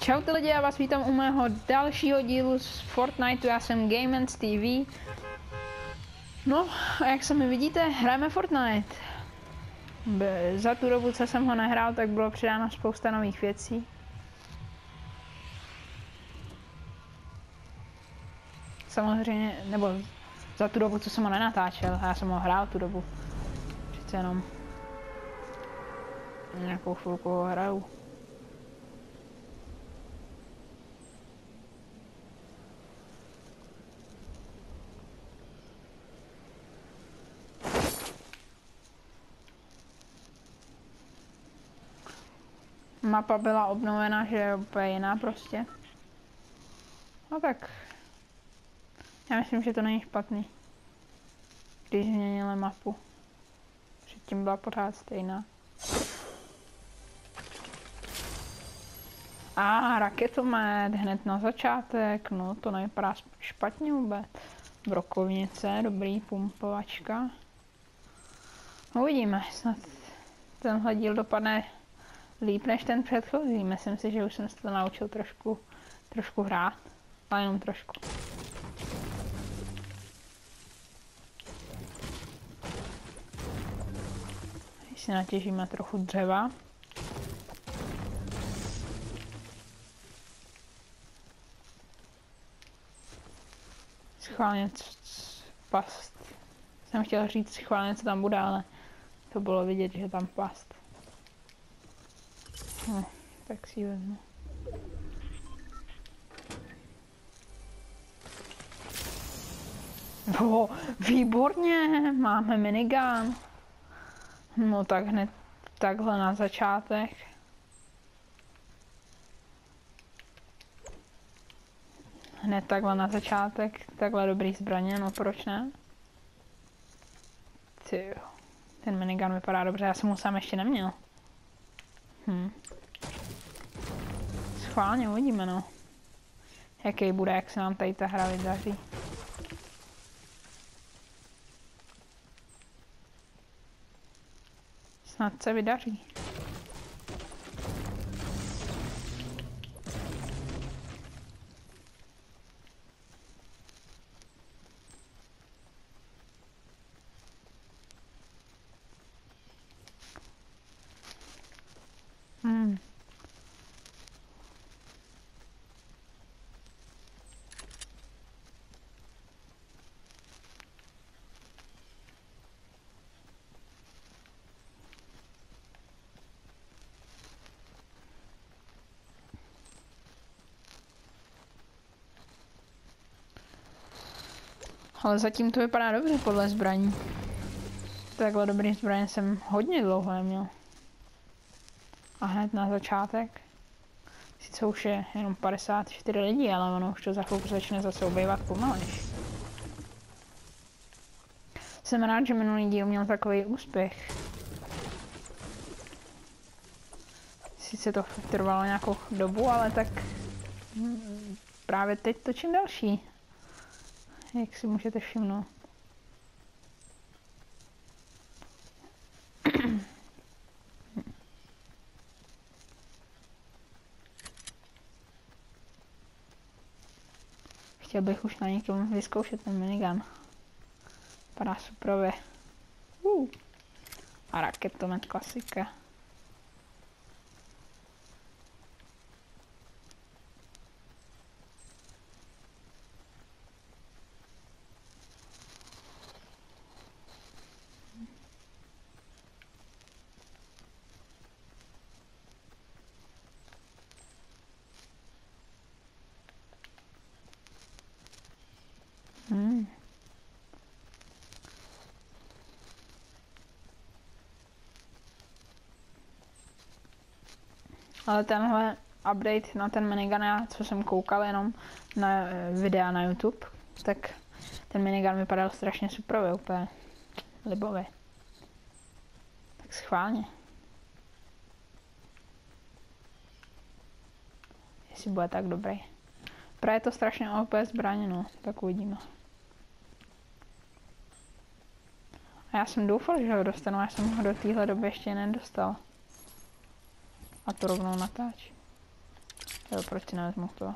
Čau lidi, já vás vítám u mého dalšího dílu z Fortniteu, já jsem Gamens TV. No a jak sami vidíte, hrajeme Fortnite. Za tu dobu, co jsem ho nehrál, tak bylo přidáno spousta nových věcí. Samozřejmě, nebo za tu dobu, co jsem ho nenatáčel, já jsem ho hrál tu dobu. Přece jenom nějakou chvilku ho hraju. Mapa byla obnovena, že je úplně jiná prostě. No tak, já myslím, že to není špatný, když změnili mapu. Předtím byla pořád stejná. Raketomet hned na začátek, no to nevypadá špatně vůbec. Brokovnice, dobrý, pumpovačka. No uvidíme, snad tenhle díl dopadne líp než ten předchozí. Myslím si, že už jsem se to naučil trošku hrát, ale jenom trošku. Když si natěžíme trochu dřeva. Schválně past. Jsem chtěl říct schválně, co tam bude, ale to bylo vidět, že tam past. No, tak si ji vezmu. Výborně, máme minigun. No tak hned takhle na začátek. Hned takhle na začátek, takhle dobrý zbraně, no proč ne? Tyjo, ten minigun vypadá dobře, já jsem ho sám ještě neměl. Schválně uvidíme, no. Jaký bude, jak se nám tady ta hra vydaří. Snad se vydaří. Ale zatím to vypadá dobře podle zbraní. Takhle dobrý zbraně jsem hodně dlouho neměl. A hned na začátek. Sice už je jenom 54 lidí, ale ono už to za chvilku začne zase obývat pomalejš. Jsem rád, že minulý díl měl takový úspěch. Sice to trvalo nějakou dobu, ale tak právě teď točím další. Jak si můžete všimnout. Chtěl bych už na někom vyzkoušet ten minigun. Vypadá suprově. A raketomet klasika. Ale tenhle update na ten minigun, co jsem koukal jenom na videa na YouTube, tak ten minigun vypadal strašně super, úplně libově. Tak schválně. Jestli bude tak dobrý. Právě je to strašně OP zbraně, no, tak uvidíme. A já jsem doufal, že ho dostanu, já jsem ho do téhle doby ještě nedostal. A to rovnou natáčím. Jo, proč si nevezmu to?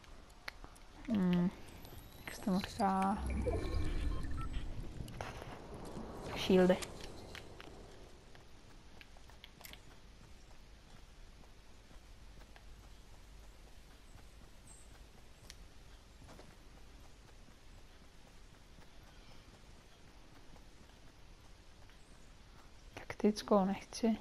Jak se tomu říká? Shieldy. Taktickou nechci.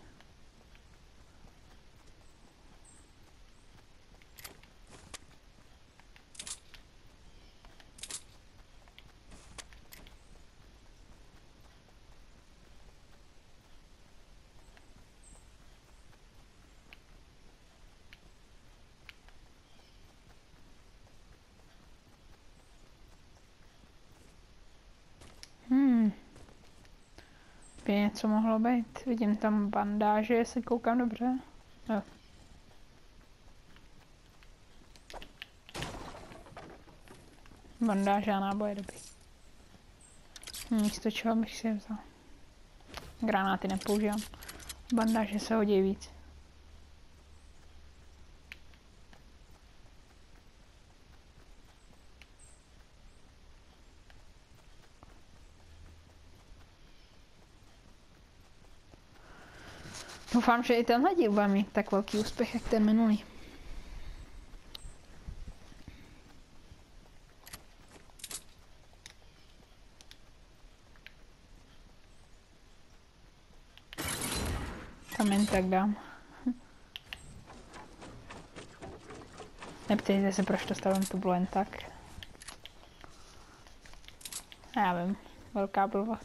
By něco mohlo být. Vidím tam bandáže, jestli koukám dobře. Jo. Bandáže a náboje, dobrý. Místo čeho bych si vzal. Granáty nepoužívám. Bandáže se hodí víc. Doufám, že i tenhle díl bude mít tak velký úspěch, jak ten minulý. Tam jen tak dám. Neptejte se, proč to stavím tu jen tak. Já vím, velká blbost.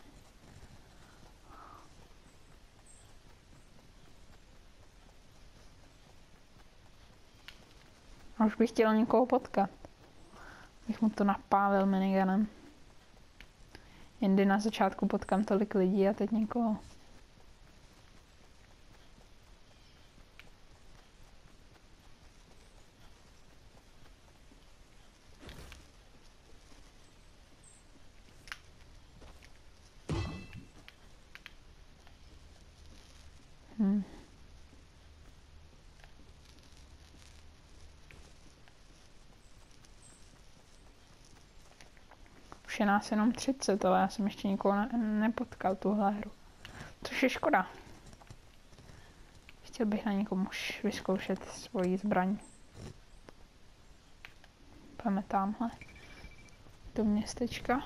A už bych chtěl někoho potkat. Bych mu to napálil miniganem. Jindy na začátku potkám tolik lidí a teď někoho. Už je nás jenom 30, ale já jsem ještě nikoho nepotkal tuhle hru. Což je škoda. Chtěl bych na někom už vyzkoušet svoji zbraň. Pojďme tamhle. Do městečka.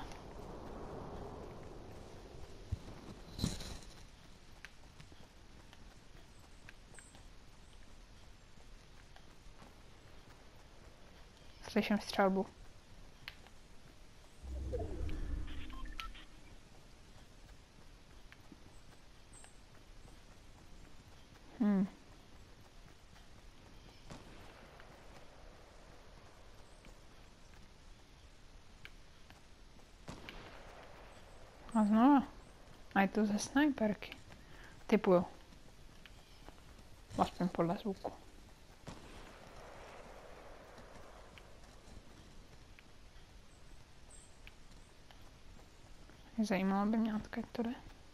Slyším střelbu. A znova. A je to ze snajperky. Typuju. Aspoň podle zvuku. Zajímalo by mě, odkud to jde.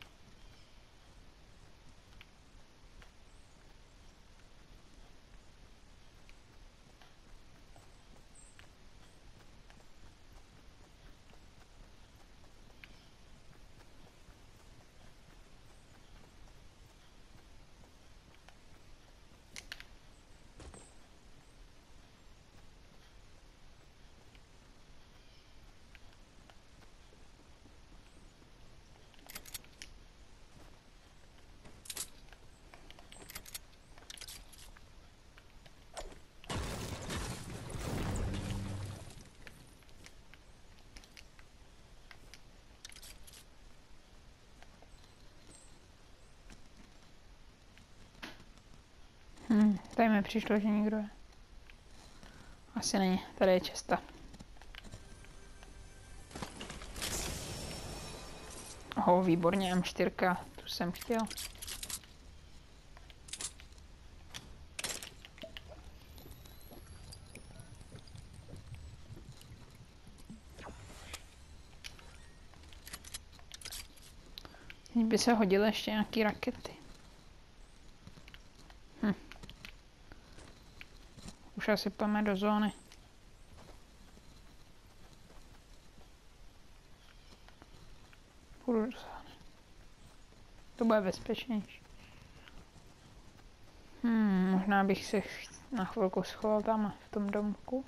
Tady mi přišlo, že někdo je. Asi není, tady je česta. Výborně, M4, tu jsem chtěl. Teď by se hodily ještě nějaký rakety. Už asi půjdeme do zóny. Půjdu do zóny. To bude bezpečnější. Možná bych se na chvilku schoval tam v tom domku.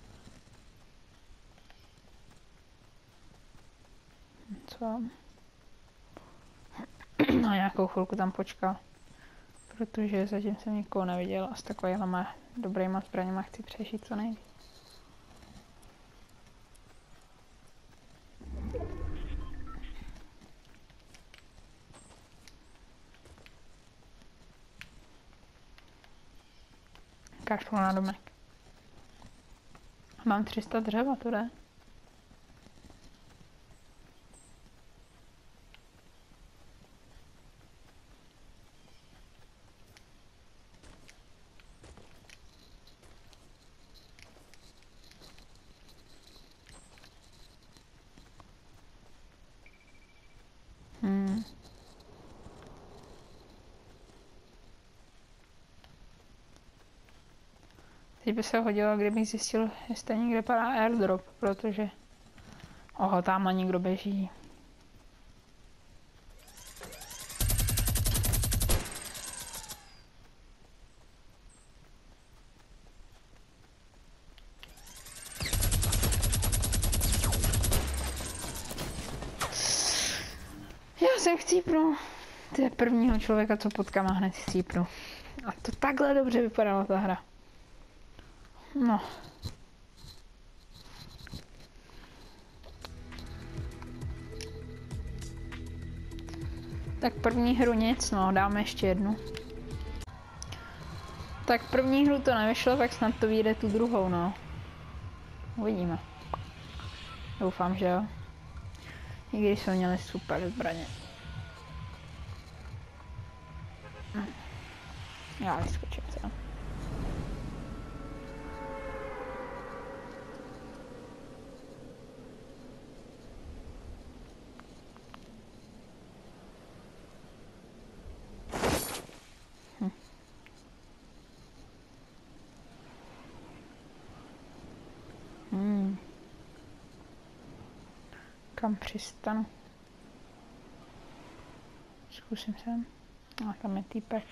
Co? Na nějakou chvilku tam počkal. Protože zatím jsem nikoho neviděl a s takovýma dobrýma zbraněma chci přežít co nejvíc. Kašlu na domek. Mám 300 dřeva, to jde. Teď by se hodilo, kdybych zjistil, jestli někde padá airdrop, protože... Oho, tamhle někdo běží. Já jsem chcípnu. To je prvního člověka, co potkám a hned chcípnu. A to takhle dobře vypadala ta hra. No. Tak první hru nic, no, dáme ještě jednu. Tak první hru to nevyšlo, tak snad to vyjde tu druhou, no. Uvidíme. Doufám, že jo. I když jsme měli super zbraně. Já vyskočím sem. Kam přistanu? Zkusím sem. A tam je týpek.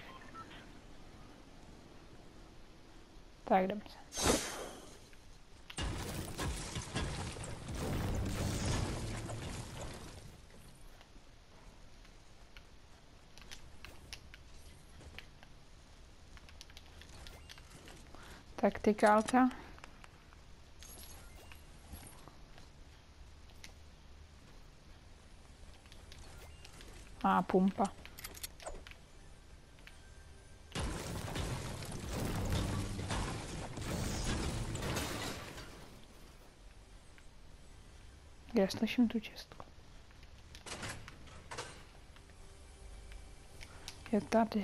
Tak jdeme sem. Taktikálka. A pumpa. Já slyším tu čestku. Je tady.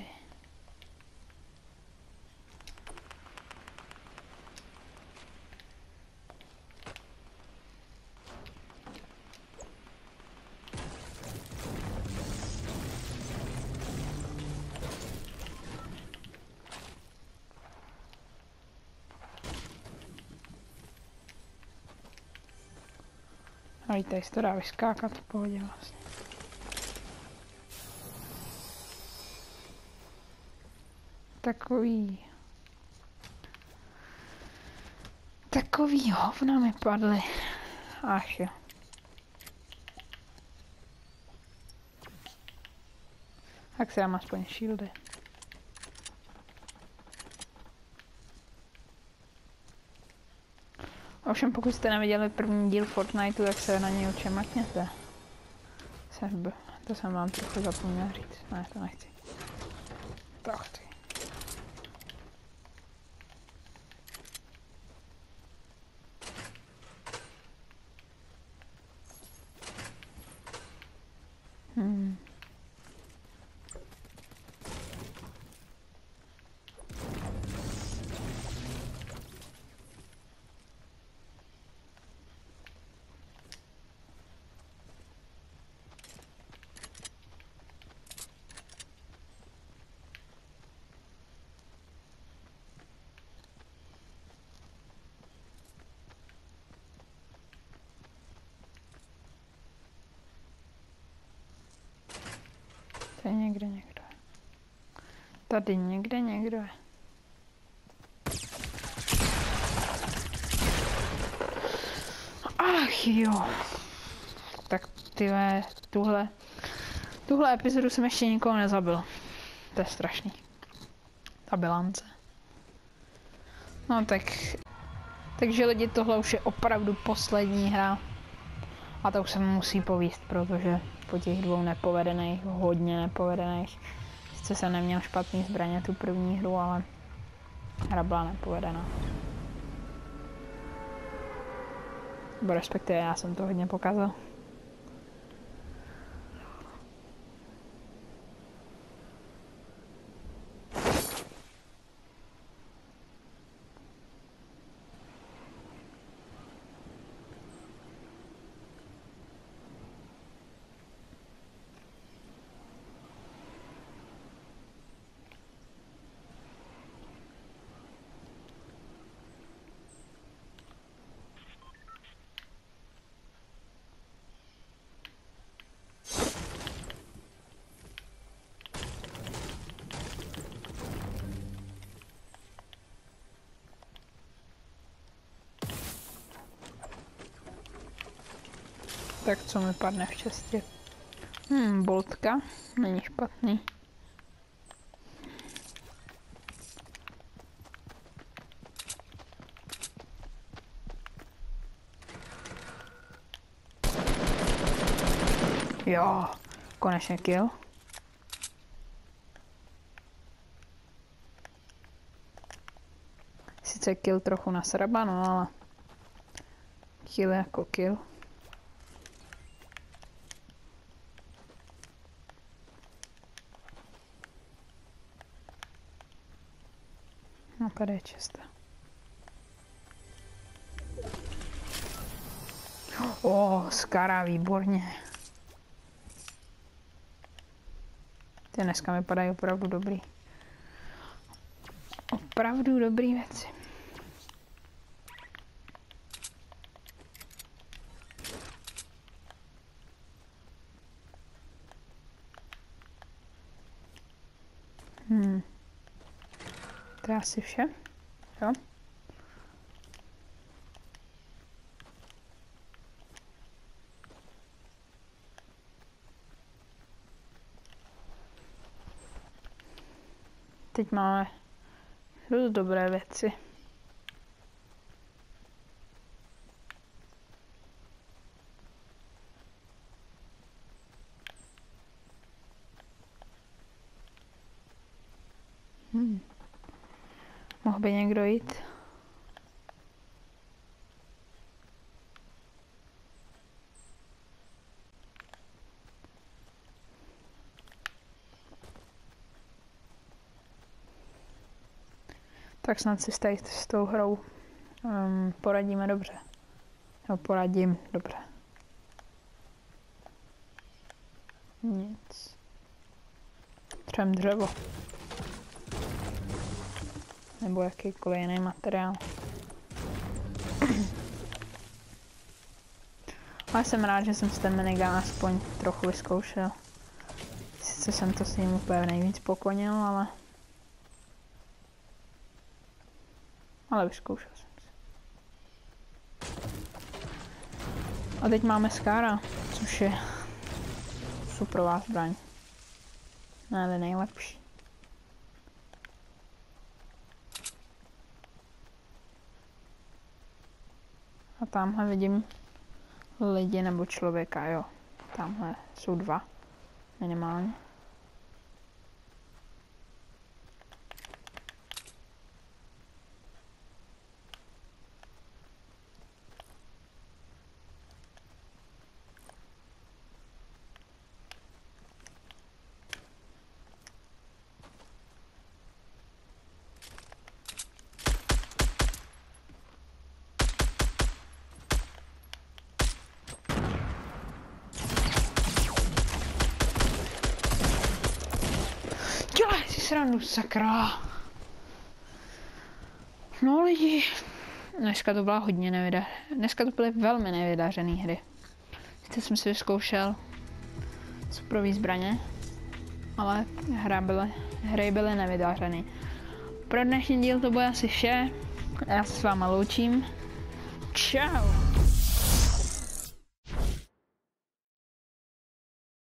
A i tady se to dá vyskákat v pohodě vlastně. Takový hovna mi padly. Ach jo. Tak se dám aspoň shieldy. Ovšem pokud jste neviděli první díl Fortniteu, tak se na něj určitě mrkněte. To jsem vám trochu zapomněl říct. Ne, to nechci. To chci. Tady někde někdo je. Tady někde někdo je. Ach jo. Tak tyhle, tuhle epizodu jsem ještě nikoho nezabil. To je strašný. Ta bilance. No tak. Takže lidi, tohle už je opravdu poslední hra. A to už se musí povíst, protože po těch dvou nepovedených, hodně nepovedených, sice jsem neměl špatný zbraně tu první hru, ale hra byla nepovedená. Bo respektive já jsem to hodně pokazil. Tak co mi padne v čestě? Boltka, není špatný. Jo, konečně kill. Sice kill trochu nasraba, no ale kill jako kill. No, tady je čistá. Skara, výborně. Ty dneska mi padají opravdu dobrý. Opravdu dobrý věci. To je asi vše. Jo. Teď máme dost dobré věci. Mohl by někdo jít? Tak snad si s tou hrou poradíme dobře. No, poradím dobře. Nic. Třem dřevo. Nebo jakýkoliv jiný materiál. Ale jsem rád, že jsem si ten minigun aspoň trochu vyzkoušel. Sice jsem to s ním úplně nejvíc pokonil, ale vyzkoušel jsem si. A teď máme Skara, což je superová zbraň. Ne, nejlepší. A tamhle vidím lidi nebo člověka, jo. Tamhle jsou dva, minimálně. Dělej si srandu, sakra. No lidi, dneska to byla hodně dneska to byly velmi nevydařené hry. Teď jsem si vyzkoušel superové zbraně. ale hry byly nevydařeny. Pro dnešní díl to bude asi vše. Já se s váma loučím. Čau!